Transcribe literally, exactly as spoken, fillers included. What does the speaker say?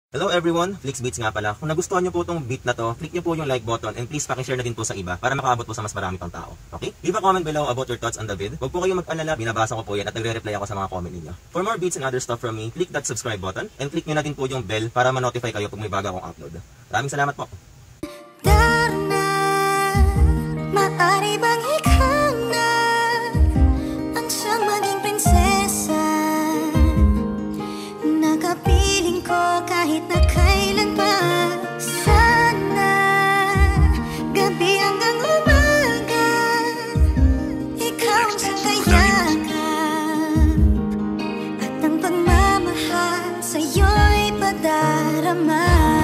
Hello everyone, Flixbeats nga pala. Kung nagustuhan nyo po itong beat na to, click nyo po yung like button and please pakishare na din po sa iba para makaabot po sa mas marami pang tao. Okay? Leave a comment below about your thoughts on the vid. Huwag po kayong mag-alala, binabasa ko po yan at nagre-reply ako sa mga comment ninyo. For more beats and other stuff from me, click that subscribe button and click nyo na din po yung bell para ma-notify kayo pag may bago akong upload. Maraming salamat po. Darna, maaari bang ikaw na ang siyang maging prinsesa? Nakapiling ko kahit na kailan pa. Sana gabi hanggang umaga ikaw sa kayakan at ang pagmamahal sa'yo'y padarama.